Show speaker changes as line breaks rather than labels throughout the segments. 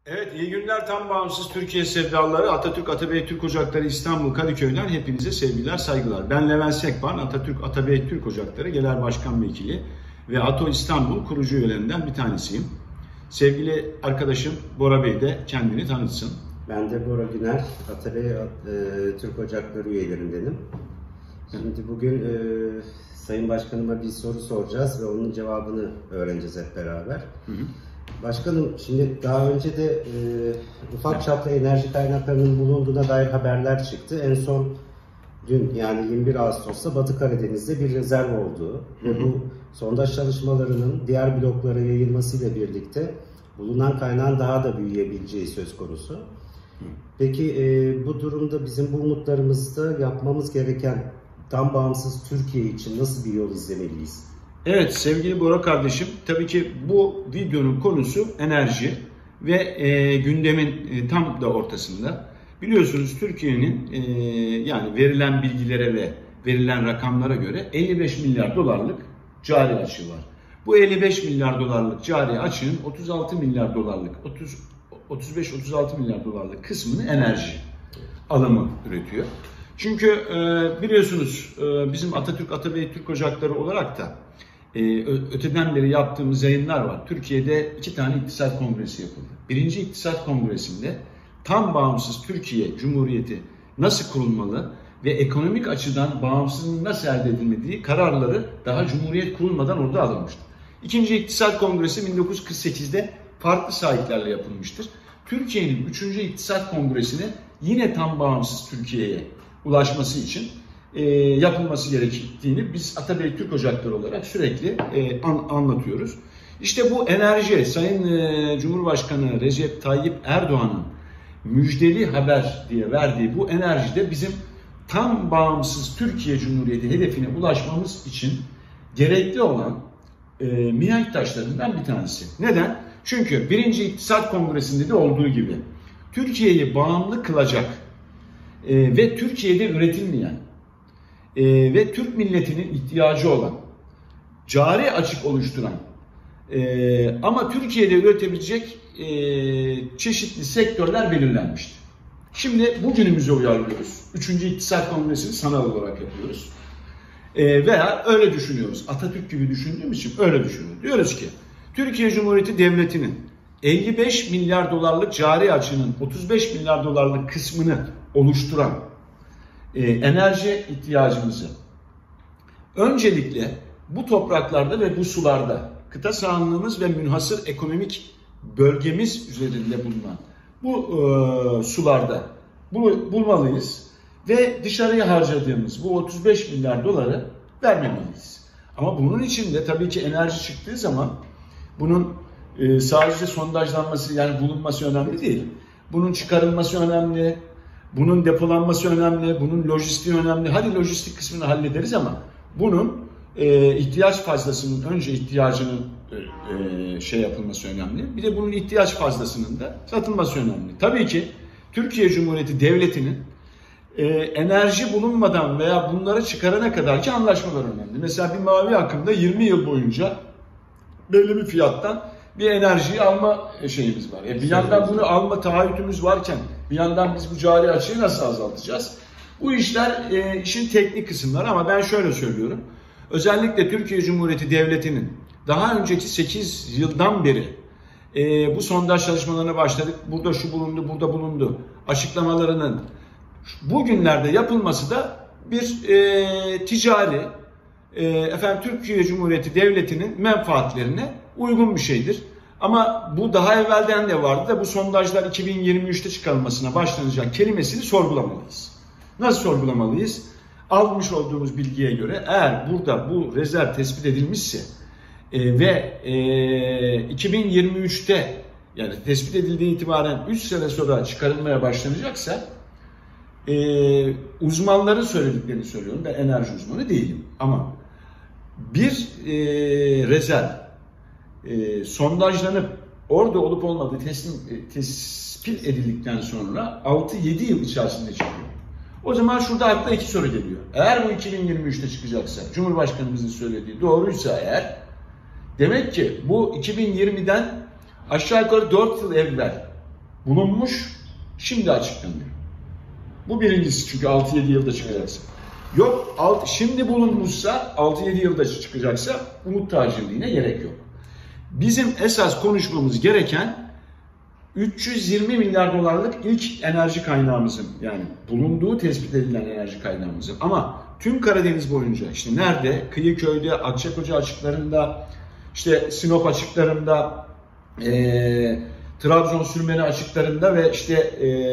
Evet, iyi günler. Tam bağımsız Türkiye sevdalıları, Atatürk Atabey Türk Ocakları İstanbul Kadıköy'den hepinize sevgiler, saygılar. Ben Levent Sekban, Atatürk Atabey Türk Ocakları Genel Başkan Vekili ve ATO İstanbul kurucu üyelerinden bir tanesiyim. Sevgili arkadaşım Bora Bey de kendini tanıtsın.
Ben de Bora Güner, Atabey Türk Ocakları üyelerindenim. Şimdi bugün Sayın Başkanıma bir soru soracağız ve onun cevabını öğreneceğiz hep beraber. Hı hı. Başkanım, şimdi daha önce de ufak çaplı enerji kaynaklarının bulunduğuna dair haberler çıktı. En son dün, yani 21 Ağustos'ta Batı Karadeniz'de bir rezerv olduğu ve bu sondaj çalışmalarının diğer bloklara yayılmasıyla birlikte bulunan kaynağın daha da büyüyebileceği söz konusu. Peki bu durumda bizim bu umutlarımızda yapmamız gereken tam bağımsız Türkiye için nasıl bir yol izlemeliyiz?
Evet sevgili Bora kardeşim, tabii ki bu videonun konusu enerji ve gündemin tam da ortasında. Biliyorsunuz Türkiye'nin yani verilen bilgilere ve verilen rakamlara göre 55 milyar dolarlık cari açığı var. Bu 55 milyar dolarlık cari açığın 36 milyar dolarlık, 35-36 milyar dolarlık kısmını enerji alımı üretiyor. Çünkü biliyorsunuz bizim Atatürk Atabey Türk Ocakları olarak da öteden beri yaptığımız yayınlar var. Türkiye'de 2 tane iktisat kongresi yapıldı. Birinci iktisat kongresinde tam bağımsız Türkiye Cumhuriyeti nasıl kurulmalı ve ekonomik açıdan bağımsızlığın nasıl elde edilmediği kararları daha Cumhuriyet kurulmadan orada alınmıştır. İkinci iktisat kongresi 1948'de farklı sahiplerle yapılmıştır. Türkiye'nin 3. iktisat kongresini yine tam bağımsız Türkiye'ye ulaşması için yapılması gerektiğini biz Atabey Türk Ocakları olarak sürekli anlatıyoruz. İşte bu enerji, Sayın Cumhurbaşkanı Recep Tayyip Erdoğan'ın müjdeli haber diye verdiği bu enerjide bizim tam bağımsız Türkiye Cumhuriyeti hedefine ulaşmamız için gerekli olan mihenk taşlarından bir tanesi. Neden? Çünkü 1. İktisat Kongresi'nde de olduğu gibi Türkiye'yi bağımlı kılacak ve Türkiye'de üretilmeyen ve Türk milletinin ihtiyacı olan, cari açık oluşturan ama Türkiye'de üretebilecek çeşitli sektörler belirlenmiştir. Şimdi bugünümüze uyarlıyoruz. 3. İktisat Kongresi'ni sanal olarak yapıyoruz. Veya öyle düşünüyoruz. Atatürk gibi düşündüğümüz için öyle düşünüyoruz. Diyoruz ki Türkiye Cumhuriyeti Devleti'nin 55 milyar dolarlık cari açığının 35 milyar dolarlık kısmını oluşturan enerji ihtiyacımızı öncelikle bu topraklarda ve bu sularda, kıta sahanlığımız ve münhasır ekonomik bölgemiz üzerinde bulunan bu sularda bulmalıyız ve dışarıya harcadığımız bu 35 milyar doları vermemeliyiz. Ama bunun için de tabii ki enerji çıktığı zaman bunun sadece sondajlanması, yani bulunması önemli değil. Bunun çıkarılması önemli, bunun depolanması önemli, bunun lojistiği önemli. Hadi lojistik kısmını hallederiz ama bunun ihtiyaç fazlasının önce ihtiyacının yapılması önemli. Bir de bunun ihtiyaç fazlasının da satılması önemli. Tabii ki Türkiye Cumhuriyeti Devleti'nin enerji bulunmadan veya bunları çıkarana kadarki anlaşmalar önemli. Mesela bir mavi akımda 20 yıl boyunca belli bir fiyattan bir enerjiyi alma şeyimiz var. Bir yandan bunu alma taahhütümüz varken bir yandan biz bu cari açığı nasıl azaltacağız? Bu işler işin teknik kısımları ama ben şöyle söylüyorum. Özellikle Türkiye Cumhuriyeti Devleti'nin daha önceki 8 yıldan beri bu sondaj çalışmalarına başladık. Burada şu bulundu, burada bulundu açıklamalarının bugünlerde yapılması da bir ticari Türkiye Cumhuriyeti Devleti'nin menfaatlerine uygun bir şeydir. Ama bu daha evvelden de vardı da bu sondajlar 2023'te çıkarılmasına başlanacak kelimesini sorgulamalıyız. Nasıl sorgulamalıyız? Almış olduğumuz bilgiye göre eğer burada bu rezerv tespit edilmişse ve 2023'te yani tespit edildiği itibaren 3 sene sonra çıkarılmaya başlanacaksa uzmanların söylediklerini söylüyorum. Ben enerji uzmanı değilim ama bir rezerv sondajlanıp orada olup olmadığı tespit edildikten sonra 6-7 yıl içerisinde çıkıyor. O zaman şurada akla 2 soru geliyor. Eğer bu 2023'te çıkacaksa, Cumhurbaşkanımızın söylediği doğruysa eğer, demek ki bu 2020'den aşağı yukarı 4 yıl evvel bulunmuş, şimdi açıklanıyor. Bu birincisi, çünkü 6-7 yılda çıkacaksa. Yok, şimdi bulunmuşsa 6-7 yılda çıkacaksa umut tacirliğine gerek yok. Bizim esas konuşmamız gereken 320 milyar dolarlık ilk enerji kaynağımızın, yani bulunduğu tespit edilen enerji kaynağımızın, ama tüm Karadeniz boyunca işte nerede? Kıyıköy'de, Akçakoca açıklarında, işte Sinop açıklarında, Trabzon Sürmeni açıklarında ve işte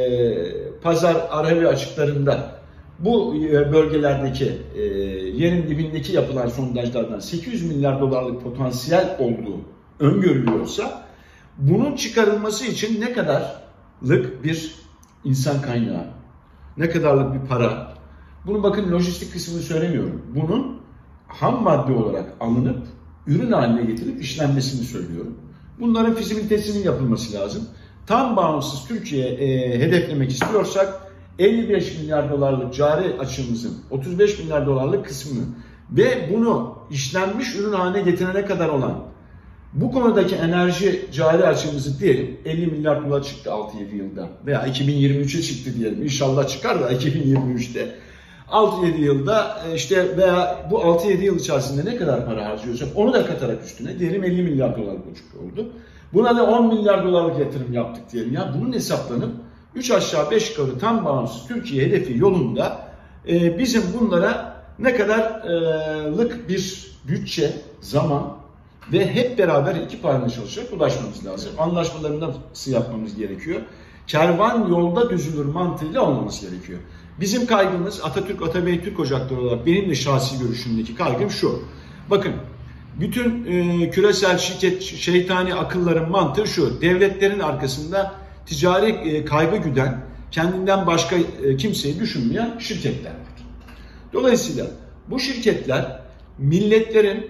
Pazar Arhavi açıklarında, bu bölgelerdeki yerin dibindeki yapılan sondajlardan 800 milyar dolarlık potansiyel olduğu öngörülüyorsa, bunun çıkarılması için ne kadarlık bir insan kaynağı, ne kadarlık bir para, bunu bakın lojistik kısmını söylemiyorum, bunun ham madde olarak alınıp ürün haline getirip işlenmesini söylüyorum. Bunların fizibilitesinin yapılması lazım. Tam bağımsız Türkiye hedeflemek istiyorsak 55 milyar dolarlık cari açığımızın 35 milyar dolarlık kısmını ve bunu işlenmiş ürün haline getirene kadar olan bu konudaki enerji cari açığımızı diyelim 50 milyar dolar çıktı 6-7 yılda veya 2023'e çıktı diyelim. İnşallah çıkar da 2023'te. 6-7 yılda işte veya bu 6-7 yıl içerisinde ne kadar para harcıyorsak onu da katarak üstüne diyelim 50 milyar dolar buçuk oldu. Buna da 10 milyar dolarlık yatırım yaptık diyelim. Ya bunun hesaplanıp 3 aşağı 5 yukarı tam bağımsız Türkiye hedefi yolunda bizim bunlara ne kadarlık bir bütçe, zaman ve hep beraber ekip halinde çalışarak ulaşmamız lazım. Anlaşmalarını nasıl yapmamız gerekiyor? Kervan yolda düzülür mantığıyla olmaması gerekiyor. Bizim kaygımız Atabey Türk Ocakları olarak benim de şahsi görüşümdeki kaygım şu. Bakın bütün küresel şirket şeytani akılların mantığı şu. Devletlerin arkasında ticari kaygı güden, kendinden başka kimseyi düşünmeyen şirketler var. Dolayısıyla bu şirketler milletlerin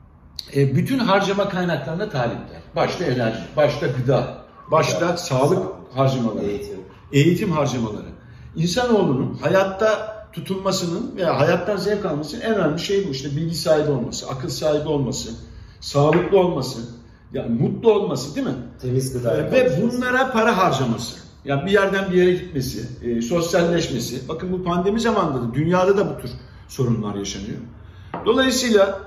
bütün harcama kaynaklarına talipler. Başta enerji, başta gıda, başta sağlık harcamaları, eğitim harcamaları. İnsanoğlunun hayatta tutunmasının veya hayattan zevk almasının en önemli şey bu. İşte bilgi sahibi olması, akıl sahibi olması, sağlıklı olması, yani mutlu olması, değil mi?
Temiz gıda.
Ve bunlara para harcaması. Yani bir yerden bir yere gitmesi, sosyalleşmesi. Bakın bu pandemi zamanında da dünyada da bu tür sorunlar yaşanıyor. Dolayısıyla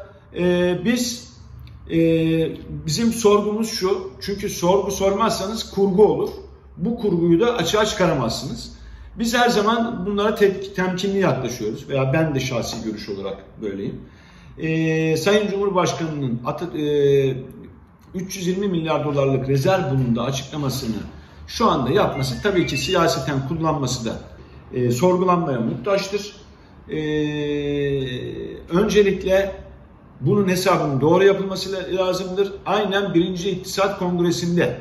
bizim sorgumuz şu. Çünkü sorgu sormazsanız kurgu olur. Bu kurguyu da açığa çıkaramazsınız. Biz her zaman bunlara temkinli yaklaşıyoruz veya ben de şahsi görüş olarak böyleyim. Sayın Cumhurbaşkanı'nın 320 milyar dolarlık rezerv bulunduğu açıklamasını şu anda yapması, tabii ki siyaseten kullanması da sorgulanmaya muhtaçtır. Öncelikle bunun hesabının doğru yapılması lazımdır. Aynen 1. İktisat Kongresi'nde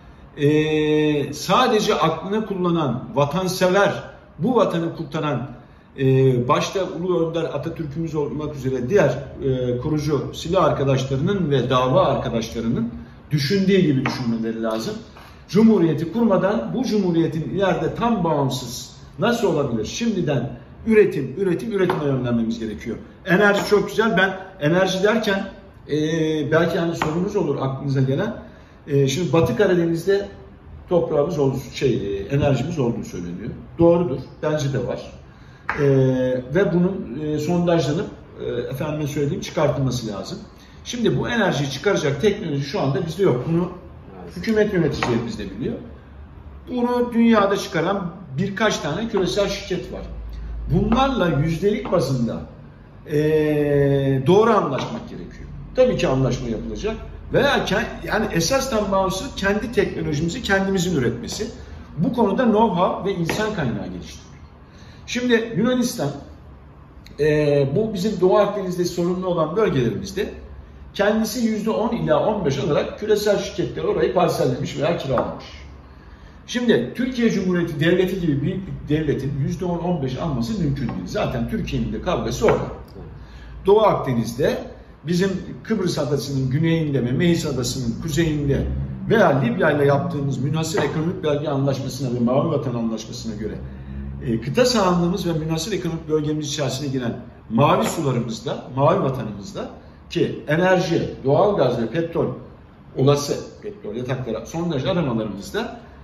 sadece aklını kullanan, vatansever, bu vatanı kurtaran, başta Ulu Önder Atatürk'ümüz olmak üzere diğer kurucu silah arkadaşlarının ve dava arkadaşlarının düşündüğü gibi düşünmeleri lazım. Cumhuriyeti kurmadan bu cumhuriyetin ileride tam bağımsız nasıl olabilir? Şimdiden üretime yönlenmemiz gerekiyor. Enerji çok güzel. Ben enerji derken belki hani sorunuz olur aklınıza gelen. Şimdi Batı Karadeniz'de toprağımız enerjimiz olduğu söyleniyor. Doğrudur. Bence de var. Ve bunun sondajlanıp efendime söyleyeyim çıkartılması lazım. Şimdi bu enerjiyi çıkaracak teknoloji şu anda bizde yok. Bunu hükümet yöneticilerimiz de biliyor. Bunu dünyada çıkaran birkaç tane küresel şirket var. Bunlarla yüzdelik bazında doğru anlaşmak gerekiyor. Tabii ki anlaşma yapılacak. Veya yani esasdan bağımsız kendi teknolojimizi kendimizin üretmesi. Bu konuda know-how ve insan kaynağı geliştiriyor. Şimdi Yunanistan bu bizim Doğu Akdeniz'de sorunlu olan bölgelerimizde kendisi %10 ila 15 olarak küresel şirketler orayı parsellemiş veya kiralamış. Şimdi Türkiye Cumhuriyeti Devleti gibi büyük bir devletin %10-15 alması mümkün değil. Zaten Türkiye'nin de kavgası orada. Doğu Akdeniz'de bizim Kıbrıs Adası'nın güneyinde ve Meis Adası'nın kuzeyinde veya Libya ile yaptığımız münhasır ekonomik bölge anlaşmasına ve Mavi Vatan Anlaşması'na göre kıta sahanlığımız ve münhasır ekonomik bölgemiz içerisine giren mavi sularımızda, mavi vatanımızda ki enerji, doğalgaz ve petrol, olası petrol yatakları sondaj aramalarımızda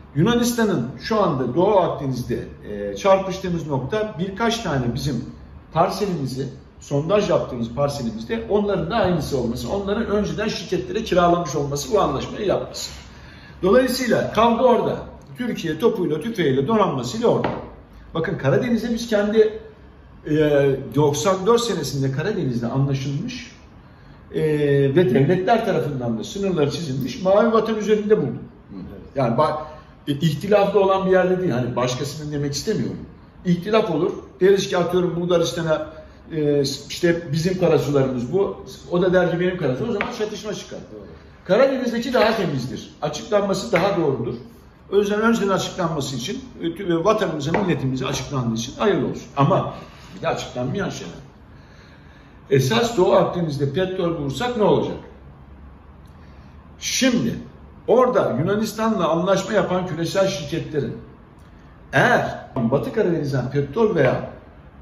Yunanistan'ın şu anda Doğu Akdeniz'de çarpıştığımız nokta birkaç tane bizim parselimizi, sondaj yaptığımız parselimizde onların da aynısı olması, onların önceden şirketlere kiralamış olması, bu anlaşmayı yapması. Dolayısıyla kavga orada. Türkiye topuyla, tüfeğiyle, donanmasıyla orada. Bakın Karadeniz'de biz kendi 94 senesinde Karadeniz'de anlaşılmış ve devletler tarafından da sınırları çizilmiş Mavi Vatan üzerinde bulduk. Yani ihtilaflı olan bir yerde değil. Hani başkasının demek istemiyorum. İhtilaf olur. Deriz ki atıyorum Bulgaristan'a işte bizim karasularımız bu. O da der ki benim karasularım. O zaman çatışma çıkar. Karadeniz'deki daha temizdir. Açıklanması daha doğrudur. O yüzden önceden açıklanması için vatanımıza, milletimize açıklandığı için hayırlı olsun. Ama bir de açıklanmayan şeyler. Esas Doğu Akdeniz'de petrol bulursak ne olacak? Şimdi orada Yunanistan'la anlaşma yapan küresel şirketlerin eğer Batı Karadeniz'den petrol veya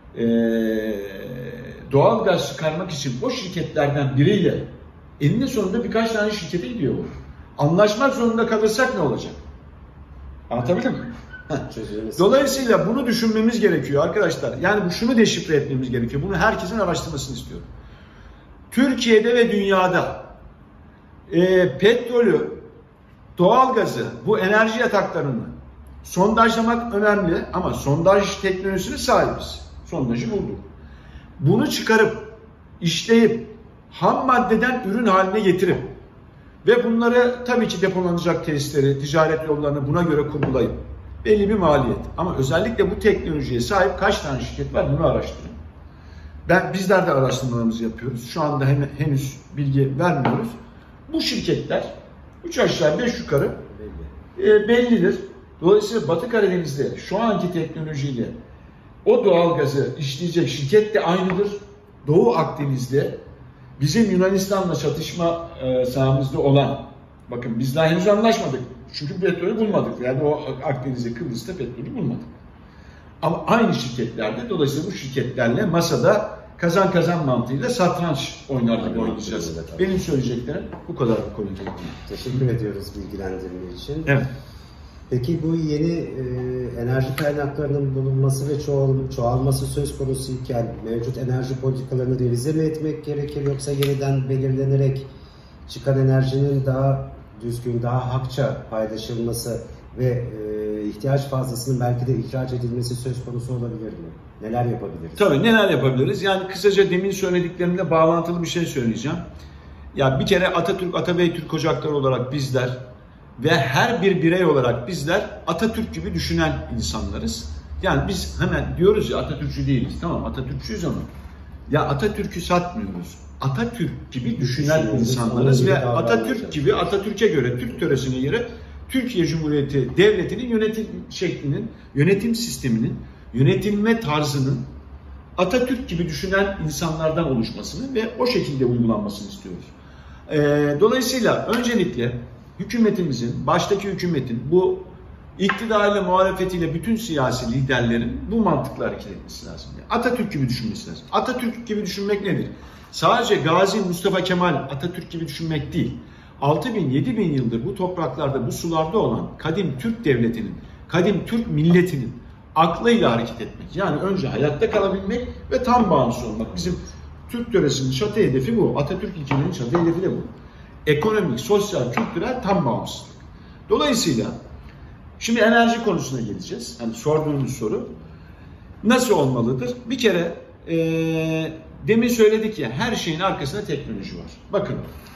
doğal gaz çıkarmak için o şirketlerden biriyle eninde sonunda birkaç tane şirkete gidiyor bu. Anlaşmak zorunda kalırsak ne olacak? Anlatabildim mi? Dolayısıyla bunu düşünmemiz gerekiyor arkadaşlar. Yani şunu deşifre etmemiz gerekiyor. Bunu herkesin araştırmasını istiyorum. Türkiye'de ve dünyada petrolü, doğalgazı, bu enerji yataklarını sondajlamak önemli ama sondaj teknolojisine sahibiz. Sondajı bulduk. Bunu çıkarıp, işleyip, ham maddeden ürün haline getirip ve bunları tabii ki depolanacak tesisleri, ticaret yollarını buna göre kurgulayıp belli bir maliyet. Ama özellikle bu teknolojiye sahip kaç tane şirket var bunu araştırın. Bizler de araştırmalarımızı yapıyoruz. Şu anda henüz bilgi vermiyoruz. Bu şirketler 3 aşağı 5 yukarı bellidir. Dolayısıyla Batı Karadeniz'de şu anki teknolojiyle o doğalgazı işleyecek şirket de aynıdır. Doğu Akdeniz'de bizim Yunanistan'la çatışma sahamızda olan, bakın biz daha henüz anlaşmadık. Çünkü petrolü bulmadık. Yani o Akdeniz'de, Kıbrıs'ta petrolü bulmadık. Ama aynı şirketlerde, dolayısıyla bu şirketlerle masada kazan kazan mantığıyla satranç oynar gibi oynayacağız. Benim söyleyeceklerim bu kadar bu konuda.
Teşekkür ediyoruz bilgilendirme için.
Evet.
Peki bu yeni enerji kaynaklarının bulunması ve çoğalması söz konusuyken mevcut enerji politikalarını revize mi etmek gerekir, yoksa yeniden belirlenerek çıkan enerjinin daha düzgün, daha hakça paylaşılması ve ihtiyaç fazlasının belki de ihraç edilmesi söz konusu olabilir mi? Neler yapabiliriz?
Tabii neler yapabiliriz? Yani kısaca demin söylediklerimle bağlantılı bir şey söyleyeceğim. Ya bir kere Atatürk, Atabey Türk Ocakları olarak bizler ve her bir birey olarak bizler Atatürk gibi düşünen insanlarız. Yani biz hemen diyoruz ya Atatürkçü değiliz. Tamam Atatürkçüyüz ama ya Atatürk'ü satmıyoruz. Atatürk gibi düşünen insanlarız ve Atatürk gibi, Atatürk'e göre, Türk töresine göre Türkiye Cumhuriyeti Devleti'nin yönetim şeklinin, yönetim sisteminin, yönetilme tarzının Atatürk gibi düşünen insanlardan oluşmasını ve o şekilde uygulanmasını istiyoruz. Dolayısıyla öncelikle hükümetimizin, baştaki hükümetin, bu iktidarıyla, muhalefetiyle bütün siyasi liderlerin bu mantıkla hareket etmesi lazım. Yani Atatürk gibi düşünmesi lazım. Atatürk gibi düşünmek nedir? Sadece Gazi Mustafa Kemal Atatürk gibi düşünmek değil. 6.000-7.000 yıldır bu topraklarda, bu sularda olan kadim Türk devletinin, kadim Türk milletinin aklıyla hareket etmek. Yani önce hayatta kalabilmek ve tam bağımsız olmak. Bizim Türk töresinin çatı hedefi bu. Atatürk ilkelerinin çatı hedefi de bu. Ekonomik, sosyal, kültürel tam bağımsızlık. Dolayısıyla şimdi enerji konusuna geleceğiz. Hani sorduğunuz soru nasıl olmalıdır? Bir kere demin söyledik ya, her şeyin arkasında teknoloji var. Bakın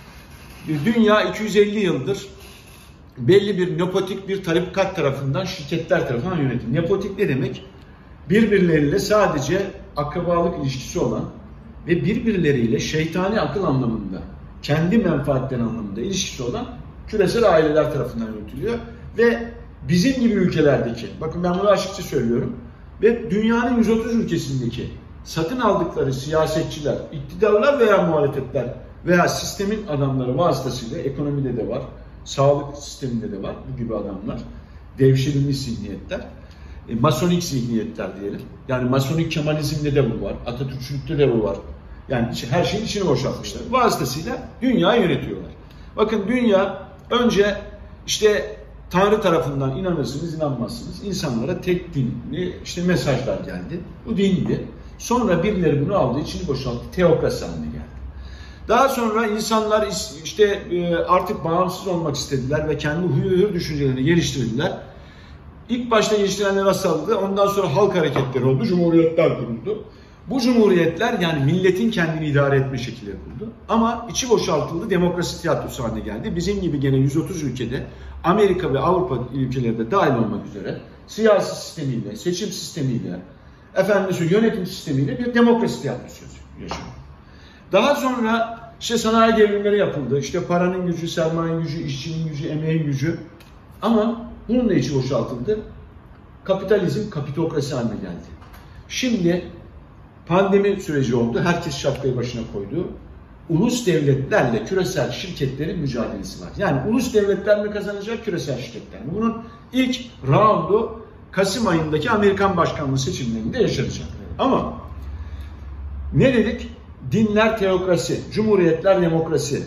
dünya 250 yıldır belli bir nepotik bir tarikat tarafından, şirketler tarafından yönetim. Nepotik ne demek? Birbirleriyle sadece akrabalık ilişkisi olan ve birbirleriyle şeytani akıl anlamında, kendi menfaatleri anlamında ilişkisi olan küresel aileler tarafından yönetiliyor. Ve bizim gibi ülkelerdeki, bakın ben bunu açıkça söylüyorum, ve dünyanın 130 ülkesindeki satın aldıkları siyasetçiler, iktidarlar veya muhalefetler veya sistemin adamları vasıtasıyla, ekonomide de var, sağlık sisteminde de var bu gibi adamlar, devşirilmiş zihniyetler, masonik zihniyetler diyelim. Yani masonik Kemalizmde de bu var, Atatürkçülükte de bu var. Yani her şeyin içini boşaltmışlar. Vasıtasıyla dünyayı yönetiyorlar. Bakın dünya önce işte Tanrı tarafından inanırsınız, inanmazsınız. İnsanlara tek dinli işte mesajlar geldi. Bu dindi. Sonra birileri bunu aldı, içini boşalttı, teokrasi haline geldi. Daha sonra insanlar işte artık bağımsız olmak istediler ve kendi hür düşüncelerini geliştirdiler. İlk başta geliştirenler asıldı, ondan sonra halk hareketleri oldu, cumhuriyetler kuruldu. Bu cumhuriyetler yani milletin kendini idare etme şekilleri kuruldu. Ama içi boşaltıldı, demokrasi tiyatrosu haline geldi. Bizim gibi gene 130 ülkede, Amerika ve Avrupa ülkeleri de dahil olmak üzere siyasi sistemiyle, seçim sistemiyle, yönetim sistemiyle bir demokrasi tiyatrosu yaşanıyor. Daha sonra işte sanayi devrimleri yapıldı. İşte paranın gücü, sermayenin gücü, işçinin gücü, emeğin gücü. Ama bunun da içi boşaltıldı. Kapitalizm kapitokrasi haline geldi. Şimdi pandemi süreci oldu. Herkes şapkayı başına koydu. Ulus devletlerle küresel şirketlerin mücadelesi var. Yani ulus devletler mi kazanacak, küresel şirketler mi? Bunun ilk roundu Kasım ayındaki Amerikan başkanlığı seçimlerinde yaşanacak. Ama ne dedik? Dinler teokrasi, cumhuriyetler demokrasi.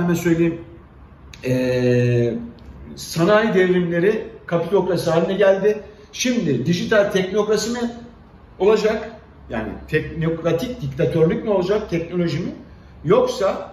Sanayi devrimleri kapitokrasi haline geldi. Şimdi dijital teknokrasi mi olacak? Yani teknokratik diktatörlük mü olacak, teknoloji mi? Yoksa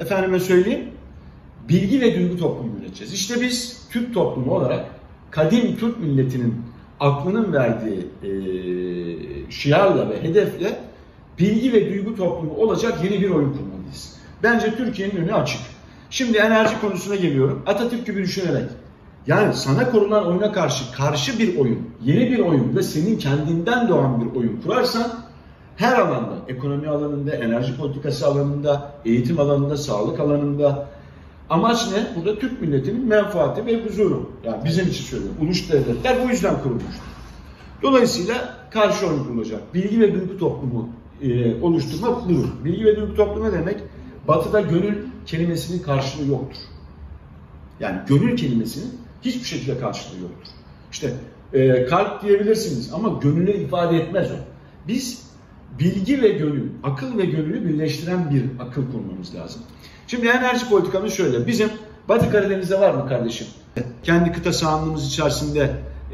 bilgi ve duygu toplumu üreteceğiz. İşte biz Türk toplumu olarak kadim Türk milletinin aklının verdiği şiarla ve hedefle bilgi ve duygu toplumu olacak yeni bir oyun kurmalıyız. Bence Türkiye'nin önü açık. Şimdi enerji konusuna geliyorum. Atatürk gibi düşünerek, yani sana korunan oyuna karşı bir oyun, yeni bir oyun ve senin kendinden doğan bir oyun kurarsan her alanda, ekonomi alanında, enerji politikası alanında, eğitim alanında, sağlık alanında amaç ne? Burada Türk milletinin menfaati ve huzuru. Yani bizim için söylüyorum. Ulus devletler bu yüzden kurulmuştur. Dolayısıyla karşı oyun kurulacak. Bilgi ve duygu toplumu oluşturmak budur. Bilgi ve duygu toplumu demek? Batı'da gönül kelimesinin karşılığı yoktur. Yani gönül kelimesinin hiçbir şekilde karşılığı yoktur. İşte kalp diyebilirsiniz ama gönüle ifade etmez o. Biz bilgi ve gönül, akıl ve gönülü birleştiren bir akıl kurmamız lazım. Şimdi enerji politikamız şöyle. Bizim Batı Karadeniz'de var mı kardeşim? Kendi kıta sahanlığımız içerisinde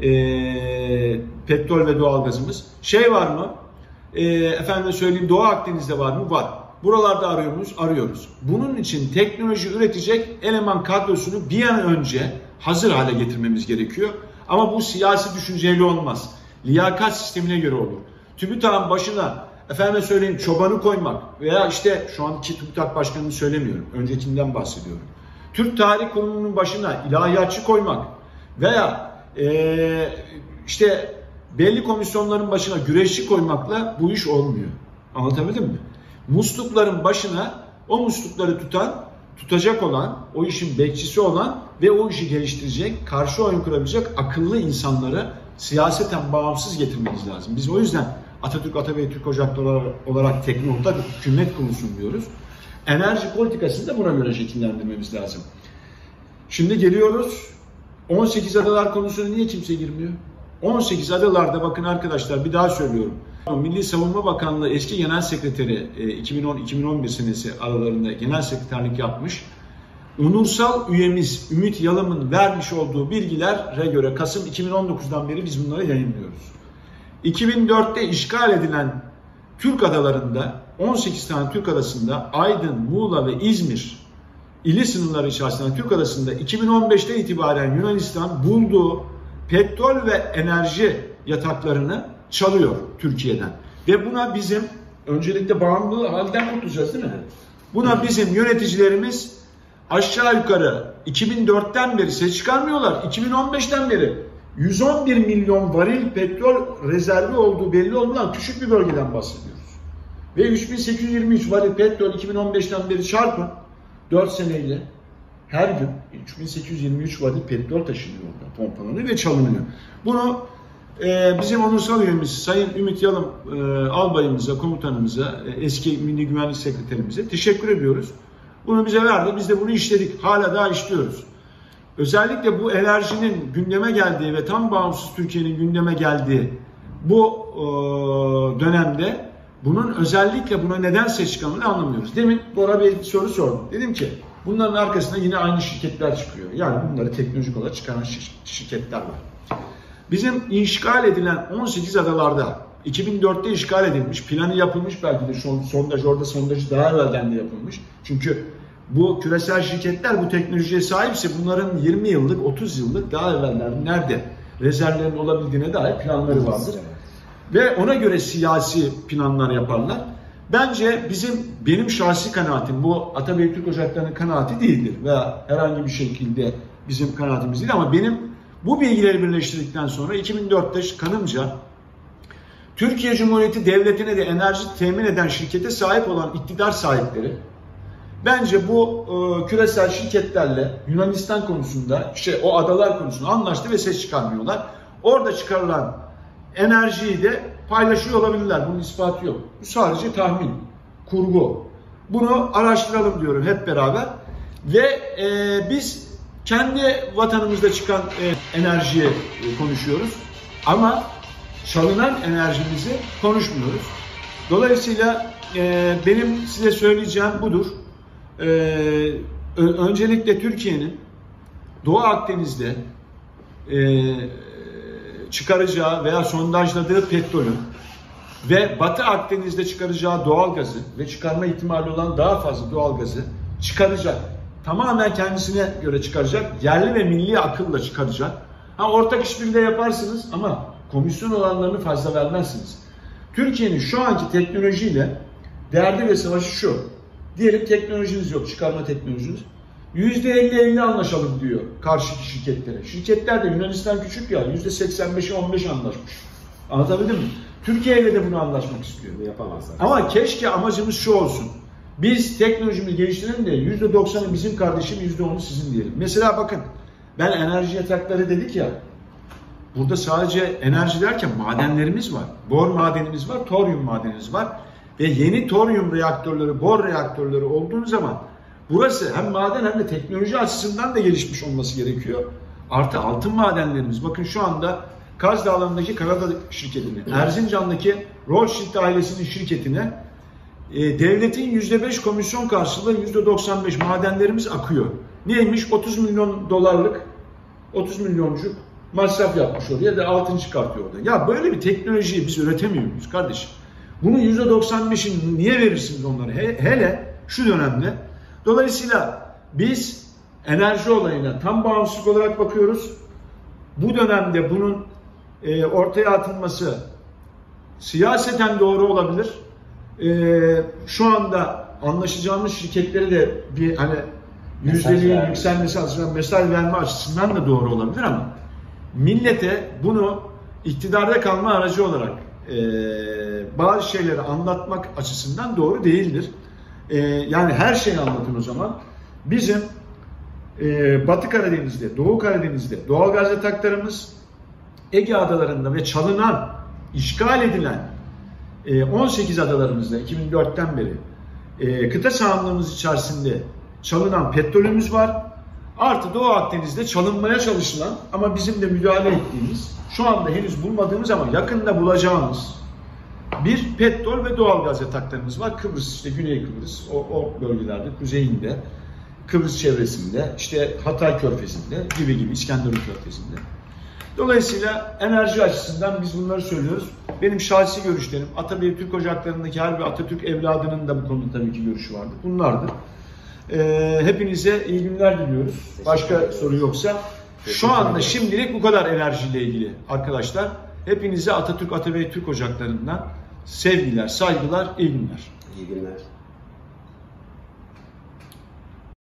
petrol ve doğalgazımız. Var mı? Doğu Akdeniz'de var mı? Var. Buralarda arıyor muyuz? Arıyoruz. Bunun için teknoloji üretecek eleman kadrosunu bir an önce hazır hale getirmemiz gerekiyor. Ama bu siyasi düşünceyle olmaz. Liyakat sistemine göre olur. TÜBİTAK'ın başına çobanı koymak veya işte şu anki TÜBİTAK başkanını söylemiyorum. Öncekinden bahsediyorum. Türk Tarih Kurumu'nun başına ilahiyatçı koymak veya belli komisyonların başına güreşçi koymakla bu iş olmuyor. Anlatabildim mi? Muslukların başına o muslukları tutacak olan, o işin bekçisi olan ve o işi geliştirecek, karşı oyun kurabilecek akıllı insanları siyaseten bağımsız getirmemiz lazım. Biz o yüzden Atatürk, Atabey, Türk Ocakları olarak teknokratik hükümet kurulsun diyoruz. Enerji politikasını da buna göre şekillendirmemiz lazım. Şimdi geliyoruz. 18 adalar konusuna niye kimse girmiyor? 18 adalarda bakın arkadaşlar bir daha söylüyorum. Milli Savunma Bakanlığı eski Genel Sekreteri 2010-2011 senesi aralarında genel sekreterlik yapmış. Onursal üyemiz Ümit Yalım'ın vermiş olduğu bilgilere göre Kasım 2019'dan beri biz bunları yayınlıyoruz. 2004'te işgal edilen Türk adalarında 18 tane Türk adasında Aydın, Muğla ve İzmir ili sınırları içerisinde Türk adasında 2015'ten itibaren Yunanistan bulduğu petrol ve enerji yataklarını çalıyor Türkiye'den. Ve buna bizim öncelikle bağımlılığı halden kurtulacağız değil mi? Buna bizim yöneticilerimiz aşağı yukarı 2004'ten beri ses çıkarmıyorlar. 2015'ten beri 111 milyon varil petrol rezervi olduğu belli olmayan küçük bir bölgeden bahsediyoruz. Ve 3823 varil petrol 2015'ten beri çarpın 4 seneyle her gün 3823 varil petrol taşınıyor orada, pompalanıyor ve çalınıyor. Bunu bizim onursal üyemiz Sayın Ümit Yalım albayımıza, komutanımıza, eski Milli Güvenlik Sekreterimize teşekkür ediyoruz. Bunu bize verdi, biz de bunu işledik, hala daha işliyoruz. Özellikle bu enerjinin gündeme geldiği ve tam bağımsız Türkiye'nin gündeme geldiği bu dönemde bunun özellikle buna neden ses çıkanını anlamıyoruz. Demin Bora Bey bir soru sordu. Dedim ki Bunların arkasında yine aynı şirketler çıkıyor. Yani bunları teknolojik olarak çıkaran şirketler var. Bizim işgal edilen 18 adalarda 2004'te işgal edilmiş, planı yapılmış, belki de sondajı daha evvelden de yapılmış. Çünkü bu küresel şirketler bu teknolojiye sahipse bunların 20 yıllık, 30 yıllık daha evvelden nerede rezervlerin olabildiğine dair planları vardır. Ve ona göre siyasi planlar yaparlar. Bence benim şahsi kanaatim, bu Atabey Türk Ocakları'nın kanaati değildir veya herhangi bir şekilde bizim kanaatimiz değil, ama benim bu bilgileri birleştirdikten sonra 2004'te kanımca Türkiye Cumhuriyeti Devleti'ne de enerji temin eden şirkete sahip olan iktidar sahipleri bence bu küresel şirketlerle Yunanistan konusunda, o adalar konusunda anlaştı ve ses çıkarmıyorlar. Orada çıkarılan enerjiyi de paylaşıyor olabilirler. Bunun ispatı yok. Bu sadece tahmin, kurgu. Bunu araştıralım diyorum hep beraber. Ve biz kendi vatanımızda çıkan enerjiyi konuşuyoruz. Ama çalınan enerjimizi konuşmuyoruz. Dolayısıyla benim size söyleyeceğim budur. Öncelikle Türkiye'nin Doğu Akdeniz'de çıkaracağı veya sondajladığı petrolün ve Batı Akdeniz'de çıkaracağı doğalgazı ve çıkarma ihtimali olan daha fazla doğalgazı çıkaracak. Tamamen kendisine göre çıkaracak. Yerli ve milli akılla çıkaracak. Ortak işbirliği yaparsınız ama komisyon oranlarını fazla vermezsiniz. Türkiye'nin şu anki teknolojiyle derdi ve savaşı şu. Diyelim teknolojiniz yok, çıkarma teknolojiniz. %50-50 anlaşalım diyor karşıki şirketlere. Şirketler de Yunanistan küçük ya, %85'i 15 anlaşmış. Anlatabildim mi? Türkiye ile de bunu anlaşmak istiyor.
Yapamazlar.
Ama keşke amacımız şu olsun. Biz teknolojimizi geliştirelim de %90'ı bizim kardeşim, %10'u sizin diyelim. Mesela bakın, ben enerji yatakları dedik ya. Burada sadece enerji derken madenlerimiz var. Bor madenimiz var, toryum madenimiz var. Ve yeni toryum reaktörleri, bor reaktörleri olduğu zaman burası hem maden hem de teknoloji açısından da gelişmiş olması gerekiyor. Artı altın madenlerimiz. Bakın şu anda Kaz Dağları'ndaki Karadağ şirketine, Erzincan'daki Rothschild ailesinin şirketine devletin %5 komisyon karşılığı %95 madenlerimiz akıyor. Neymiş? 30 milyon dolarlık, 30 milyoncuk masraf yapmış oraya da altın çıkartıyor orada. Ya böyle bir teknolojiyi biz üretemiyor muyuz kardeşim? Bunun %95'ini niye verirsiniz onlara? Hele şu dönemde. Dolayısıyla biz enerji olayına tam bağımsızlık olarak bakıyoruz. Bu dönemde bunun ortaya atılması siyaseten doğru olabilir. Şu anda anlaşacağımız şirketleri de bir yüzdeliğin yükselmesi açısından, mesaj verme açısından da doğru olabilir, ama millete bunu iktidarda kalma aracı olarak bazı şeyleri anlatmak açısından doğru değildir. Yani her şeyi anlatın o zaman. Bizim Batı Karadeniz'de, Doğu Karadeniz'de doğalgaz yataklarımız, Ege adalarında ve çalınan, işgal edilen 18 adalarımızda 2004'ten beri kıta sahanlığımız içerisinde çalınan petrolümüz var. Artı Doğu Akdeniz'de çalınmaya çalışılan ama bizim de müdahale ettiğimiz, şu anda henüz bulmadığımız ama yakında bulacağımız bir petrol ve doğalgaz yataklarımız var. Kıbrıs, işte Güney Kıbrıs, o bölgelerde, kuzeyinde, Kıbrıs çevresinde, işte Hatay Körfezi'nde gibi İskenderun Körfezi'nde. Dolayısıyla enerji açısından biz bunları söylüyoruz. Benim şahsi görüşlerim, Atabey Türk Ocakları'ndaki her bir Atatürk evladının da bu konuda tabii ki görüşü vardır. Bunlardır. Hepinize iyi günler diliyoruz. Başka soru yoksa. Şu anda şimdilik bu kadar enerjiyle ilgili arkadaşlar. Hepinize Atatürk Atabey Türk Ocakları'ndan sevgiler, saygılar, iyi günler.
İyi günler.